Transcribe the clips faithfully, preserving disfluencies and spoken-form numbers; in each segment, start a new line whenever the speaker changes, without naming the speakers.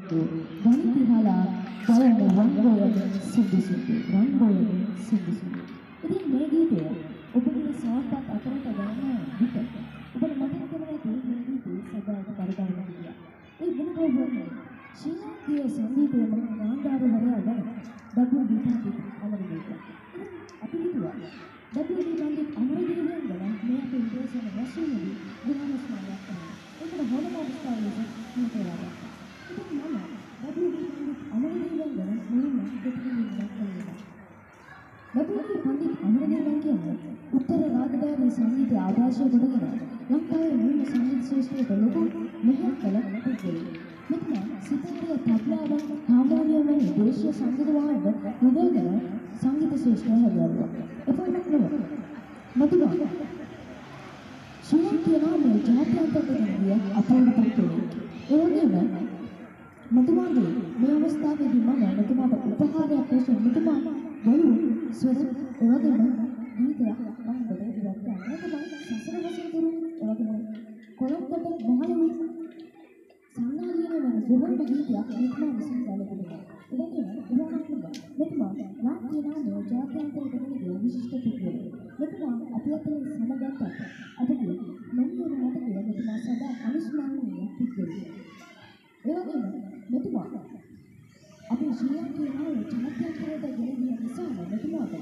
වනිතිහලා වයන රන්ගෝයගේ සිද්ධිසිද්ධි රන්ගෝයගේ සිද්ධිසිද්ධි. ඉතින් මේ ගීතය ඔබගේ සාපත් අතරට ගන්න විට ඔබට මතක කරගන්න මේ ගීතේ සදාට පරිගණක ගියා. ඒ වෙන කවුරුන්නේ ශ්‍රී ලාංකීය සංගීතයේ මහා ගාන්ධාරවරයා ගැන ඩබ්ලිව් ඩී පන්ඩිත් අමරදේව. අපි හිතුවා ඩබ්ලිව් ඩී පන්ඩිත් අමරදේවයන් ගැන මේ අපේ ඉන්දියාවේ රැස්වීමේදී ගුණානුස්මාරයක් කරනවා. ඒකට හොඳම අවස්ථාවක් මේ කරලා. ඉතින් මම ඩබ්ලිව් ඩී පන්ඩිත් අමරදේවයන් ගැන මුලින්ම දෙකකින් දක්වනවා. ඩබ්ලිව් ඩී පන්ඩිත් අමරදේවයන් කියන්නේ උත්තර රාජධානී සංගීතය ආදර්ශය කොටගෙන ලංකාවේ මුල්ම සංගීත ශ්‍රේෂ්ඨයට ලොකු මෙහෙයක් කළ පුද්ගලයෙක්. මෙතන සිතාරය, තබ්ලාව, හාර්මෝනියම් වැනි දේශීය සංගීත වාද්‍ය යොදාගෙන සංගීත ශ්‍රේෂ්ඨය හැදෑරුවා. එපමණක් නොව මතුවා ශ්‍රී ලාංකේය නාමයේ ජාත්‍යන්තර ගිය අපූර්ව පුද්ගලයෙක්. ඒ වගේම මතුමාගේ මේ අවස්ථාවේදී මම මෙතුමාට උපහාරයක් වශයෙන් මෙතුමා වළු ස්වර එවැගේම ගීතයක් මම ඔබට ඉවත් කරනවා. තමයි සසර වශයෙන් තුරු එවැගේම කොළඹට මහලු සංනාලියන වන සුවඳ ගීතයක් මෙතුමා විසින් ගලපුවා. එවැගේම උදාහරණයක් මෙතුමා ලාංකේය නාමයේ ජාත්‍යන්තර ගිය විශිෂ්ට පුද්ගලයෙක්. මෙතුමා අපි අතර සමගත අපගේ මනියර මතකයේ මෙතුමා සදා අනුස්මරණීය පුද්ගලයෙක්. එවැගේම මෙතුමා අපේ ශ්‍රී ලාංකේය නාමයේ ජාත්‍යන්තරයට ගෙන ගිය නිසා මෙතුමාට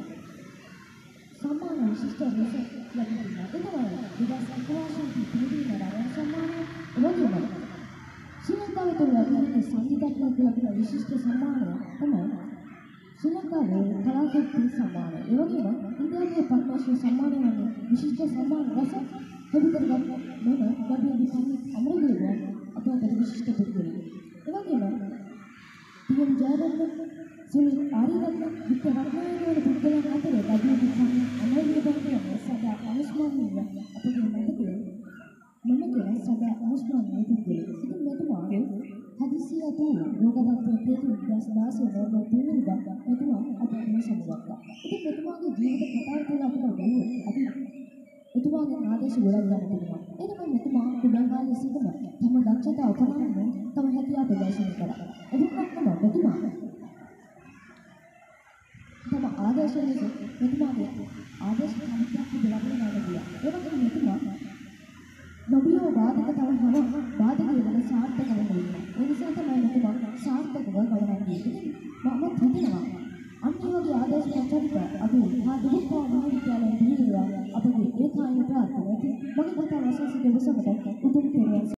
සම්මාන විශිෂ්ට ලෙස ලැබුණා. ඒ තමයි විදස් අංකවාශී පිළිබිඹු රාජ්‍ය සම්මානය. එවැගේම ශ්‍රී ලංකාවේ තුල ලැබෙන සංගීතඥයෙකුට ලැබෙන විශිෂ්ට සම්මානය තමයි ශ්‍රී ලංකාවේ කලාකෘති සම්මානය. ඒ වගේම ඉන්දියාවේ පද්මශ්‍රී සම්මානය වගේ විශිෂ්ට සම්මාන රස ලැබිකරගත් මෙම ඩබ්ලිව් ඩී පන්ඩිත් අමරදේවයන් අපට විශිෂ්ට පුද්ගලයෙක්. ඒ වගේම T M Jayaratne, Sunil Ariyaratne, Victor Ratnayake වන පුද්ගලයන් අතර ඩබ්ලිව් ඩී පන්ඩිත් අමරදේවයන් කියන සදා අනුස්මරණීය අපගේ මතකයේ මම කියන සදා අනුස්මරණීය පුද්ගලයෙක්. ඉතින් මෙතුමාගේ හදිසිය තු රෝගදත්ත හේතු විද්‍යාස දාසය නෝබල් තුනින්දා මෙතුමා අපට මේ සමුගත්තා. ඉතින් මෙතුමාගේ ජීවිත කතාව තුළ අපිට බලුවොත් අපි මෙතුමාගේ ආදර්ශ ගොඩක් ගන්න පුළුවන්. ඒ තමයි මෙතුමා කුඩා කාලයේ සිටම තම දක්ෂතා උපනයන තම හැකියාව ප්‍රදර්ශනය කළා. එදිනෙකම මෙතුමා තම ආදර්ශ ලෙස මෙතුමාගේ ආදර්ශ සම්ප්‍රදාය පිළිබඳව ගියා. ඒ වගේම මෙතුමා නොබියෝ වාදක තවහම වාදකයේ වල සාර්ථක වෙනවා. ඒ නිසා තමයි මෙතුමා සාර්ථකව ගමන් ගියේ. මම හිතනවා අන්න ඒ වගේ ආදර්ශ චරිත අපි මහා දුක්ඛ මහා විද්‍යාලයේ දීලා අපගේ ඒකායන ප්‍රාර්ථනාවයි මගේ කතාව අසස් දෙවසකට උතුම්